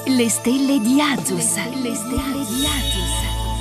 Le stelle di Azus. Le stelle di Azus.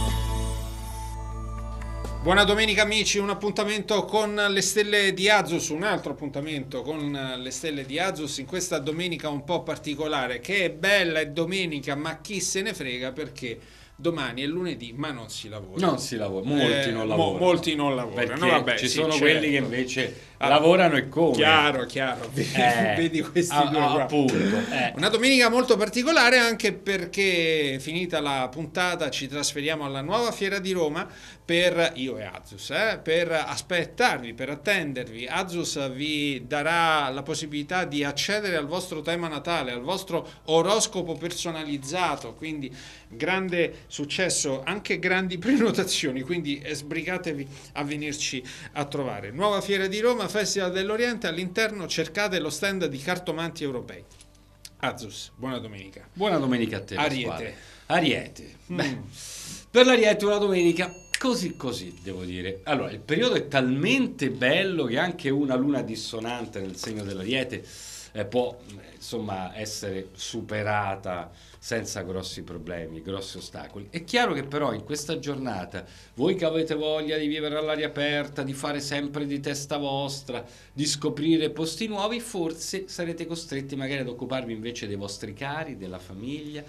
Buona domenica amici, un appuntamento con le stelle di Azus, un altro appuntamento con le stelle di Azus in questa domenica un po' particolare, che è bella, è domenica, ma chi se ne frega perché domani è lunedì, ma non si lavora. Non si lavora, molti non lavorano. Molti non lavorano, perché vabbè, ci sì, sono certo. quelli che invece lavorano e come. Chiaro, vedi questi due qua. Appunto. Una domenica molto particolare anche perché finita la puntata ci trasferiamo alla nuova Fiera di Roma io e Azus, per aspettarvi, per attendervi. Azus vi darà la possibilità di accedere al vostro tema natale, al vostro oroscopo personalizzato, quindi grande successo, anche grandi prenotazioni, quindi sbrigatevi a venirci a trovare. Nuova Fiera di Roma, Festival dell'Oriente, all'interno cercate lo stand di cartomanti europei. Azus, buona domenica. Buona domenica a te. Ariete. Ariete. Beh, per l'Ariete una domenica così, devo dire. Allora, il periodo è talmente bello che anche una luna dissonante nel segno dell'Ariete può insomma essere superata senza grossi problemi, grossi ostacoli. È chiaro che però in questa giornata voi che avete voglia di vivere all'aria aperta, di fare sempre di testa vostra, di scoprire posti nuovi, forse sarete costretti magari ad occuparvi invece dei vostri cari, della famiglia.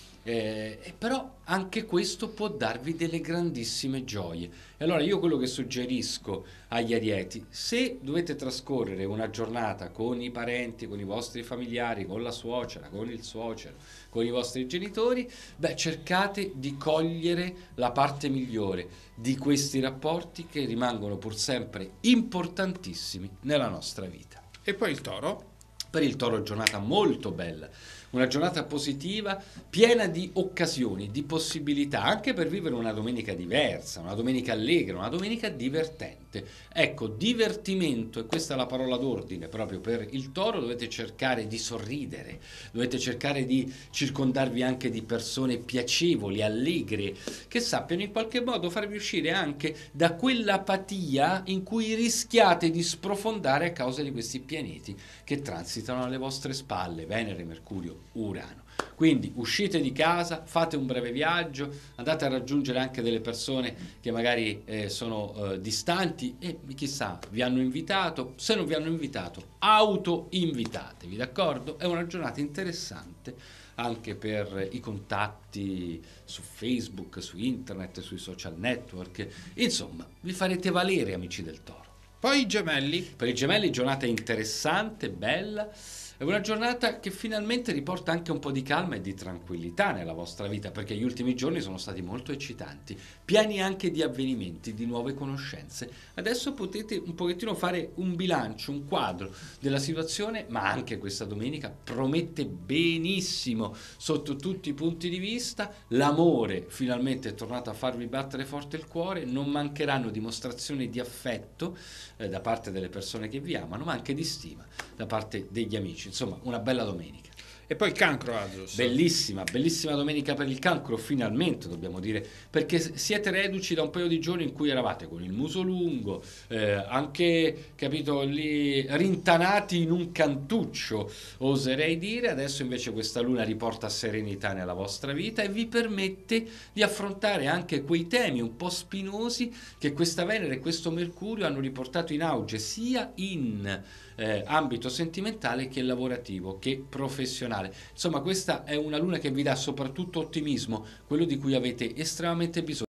Però anche questo può darvi delle grandissime gioie. E allora io quello che suggerisco agli arieti: se dovete trascorrere una giornata con i parenti, con i vostri familiari, con la suocera, con il suocero, con i vostri genitori, cercate di cogliere la parte migliore di questi rapporti che rimangono pur sempre importantissimi nella nostra vita. E poi il Toro? Per il Toro giornata molto bella, una giornata positiva, piena di occasioni, di possibilità, anche per vivere una domenica diversa, una domenica allegra, una domenica divertente. Ecco, divertimento, e questa è la parola d'ordine proprio per il Toro. Dovete cercare di sorridere, dovete cercare di circondarvi anche di persone piacevoli, allegre, che sappiano in qualche modo farvi uscire anche da quell'apatia in cui rischiate di sprofondare a causa di questi pianeti che transitano alle vostre spalle, Venere, Mercurio, Urano. Quindi uscite di casa, fate un breve viaggio, andate a raggiungere anche delle persone che magari sono distanti e chissà vi hanno invitato. Se non vi hanno invitato, auto-invitatevi, d'accordo? È una giornata interessante anche per i contatti su Facebook, su internet, sui social network. Insomma, vi farete valere, amici del Toro. Poi i Gemelli. Per i Gemelli giornata interessante, bella. È una giornata che finalmente riporta anche un po' di calma e di tranquillità nella vostra vita, perché gli ultimi giorni sono stati molto eccitanti, pieni anche di avvenimenti, di nuove conoscenze. Adesso potete un pochettino fare un bilancio, un quadro della situazione, ma anche questa domenica promette benissimo sotto tutti i punti di vista. L'amore finalmente è tornato a farvi battere forte il cuore, non mancheranno dimostrazioni di affetto da parte delle persone che vi amano, ma anche di stima da parte degli amici. Insomma, una bella domenica. E poi il Cancro, Azus. Bellissima domenica per il Cancro, finalmente dobbiamo dire, perché siete reduci da un paio di giorni in cui eravate con il muso lungo, anche, capito, lì rintanati in un cantuccio, oserei dire. Adesso invece questa luna riporta serenità nella vostra vita e vi permette di affrontare anche quei temi un po' spinosi che questa Venere e questo Mercurio hanno riportato in auge sia in ambito sentimentale che lavorativo, che professionale. Insomma, questa è una luna che vi dà soprattutto ottimismo, quello di cui avete estremamente bisogno.